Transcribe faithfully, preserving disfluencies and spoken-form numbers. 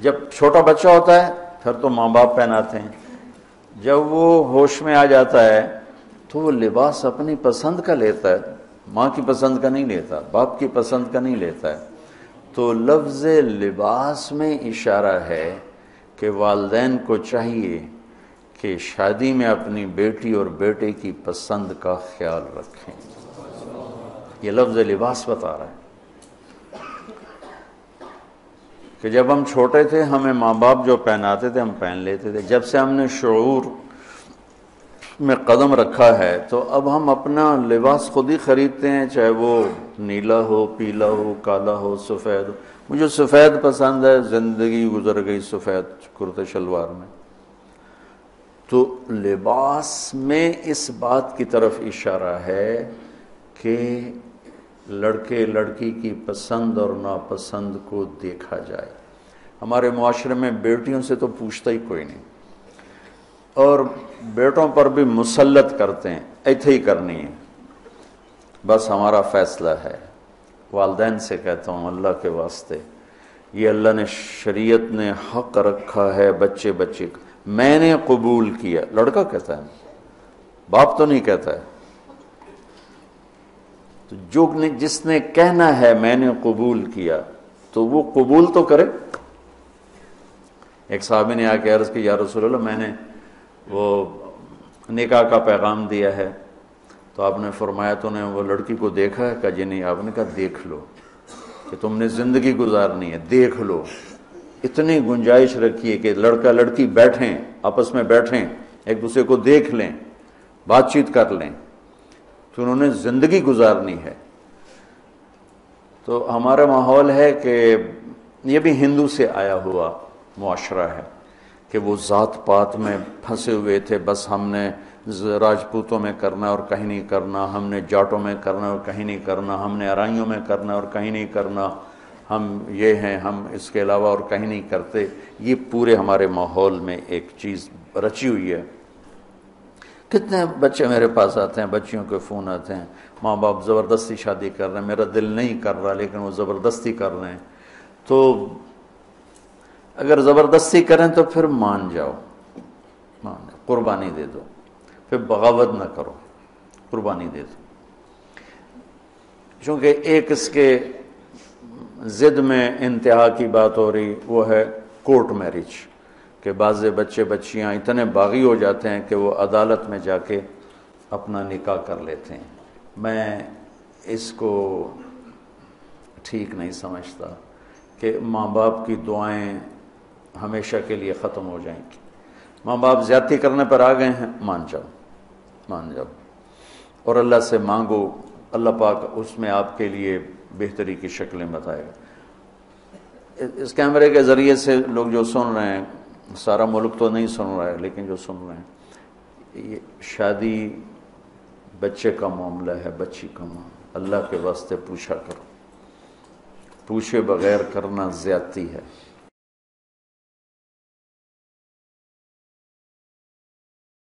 جب چھوٹا بچہ ہوتا ہے پھر تو ماں باپ پہناتے ہیں، جب وہ ہوش میں آ جاتا ہے تو وہ لباس اپنی پسند کا لیتا ہے، ماں کی پسند کا نہیں لیتا، باپ کی پسند کا نہیں لیتا ہے۔ تو لفظ لباس میں اشارہ ہے کہ والدین کو چاہیے کہ شادی میں اپنی بیٹی اور بیٹے کی پسند کا خیال رکھیں۔ یہ لفظ لباس بتا رہا ہے کہ جب ہم چھوٹے تھے ہمیں ماں باپ جو پہناتے تھے ہم پہن لیتے تھے، جب سے ہم نے شعور میں قدم رکھا ہے تو اب ہم اپنا لباس خود ہی خریدتے ہیں، چاہے وہ نیلا ہو، پیلا ہو، کالا ہو، سفید ہو۔ مجھے سفید پسند ہے، زندگی گزر گئی سفید کرتے شلوار میں۔ تو لباس میں اس بات کی طرف اشارہ ہے کہ لڑکے لڑکی کی پسند اور ناپسند کو دیکھا جائے۔ ہمارے معاشرے میں بیٹیوں سے تو پوچھتا ہی کوئی نہیں، اور بیٹوں پر بھی مسلط کرتے ہیں، ایتھے ہی کرنی ہے، بس ہمارا فیصلہ ہے۔ والدین سے کہتا ہوں اللہ کے واسطے، یہ اللہ نے شریعت نے حق رکھا ہے بچے بچے کا، میں نے قبول کیا، لڑکا کہتا ہے، باپ تو نہیں کہتا ہے۔ تو جو جس نے کہنا ہے میں نے قبول کیا تو وہ قبول تو کرے۔ ایک صحابی نے آ کے عرض کی یا رسول اللہ میں نے وہ نکاح کا پیغام دیا ہے، تو آپ نے فرمایا تو نے وہ لڑکی کو دیکھا ہے؟ کہا جی نہیں۔ آپ نے کہا دیکھ لو کہ تم نے زندگی گزارنی ہے، دیکھ لو۔ اتنی گنجائش رکھیے کہ لڑکا لڑکی بیٹھیں، آپس میں بیٹھیں، ایک دوسرے کو دیکھ لیں، بات چیت کر لیں، تو انہوں نے زندگی گزارنی ہے۔ تو ہمارا ماحول ہے کہ یہ بھی ہندو سے آیا ہوا معاشرہ ہے کہ وہ ذات پات میں پھنسے ہوئے تھے، بس ہم نے راجپوتوں میں کرنا اور کہیں نہیں کرنا، ہم نے جاٹوں میں کرنا اور کہیں نہیں کرنا، ہم نے ارائیوں میں کرنا اور کہیں نہیں کرنا، ہم یہ ہیں، ہم اس کے علاوہ اور کہیں نہیں کرتے۔ یہ پورے ہمارے ماحول میں ایک چیز رچی ہوئی ہے۔ کتنے بچے میرے پاس آتے ہیں، بچیوں کے فون آتے ہیں، ماں باپ زبردستی شادی کر رہے ہیں، میرا دل نہیں کر رہا لیکن وہ زبردستی کر رہے ہیں۔ تو اگر زبردستی کریں تو پھر مان جاؤ، مان جاؤ، قربانی دے دو، پھر بغاوت نہ کرو، قربانی دے دو۔ چونکہ ایک اس کے ضد میں انتہا کی بات ہو رہی، وہ ہے کورٹ میرج، کہ بعض بچے بچیاں اتنے باغی ہو جاتے ہیں کہ وہ عدالت میں جا کے اپنا نکاح کر لیتے ہیں۔ میں اس کو ٹھیک نہیں سمجھتا کہ ماں باپ کی دعائیں ہمیشہ کے لیے ختم ہو جائیں گی۔ ماں باپ زیادتی کرنے پر آ گئے ہیں، مان جاؤ، مان جاؤ، اور اللہ سے مانگو، اللہ پاک اس میں آپ کے لیے بہتری کی شکلیں بتائے گا۔ اس کیمرے کے ذریعے سے لوگ جو سن رہے ہیں، سارا ملک تو نہیں سن رہا ہے لیکن جو سن رہے ہیں، یہ شادی بچے کا معاملہ ہے، بچی کا معاملہ، اللہ کے واسطے پوچھا کرو، پوچھے بغیر کرنا زیادتی ہے۔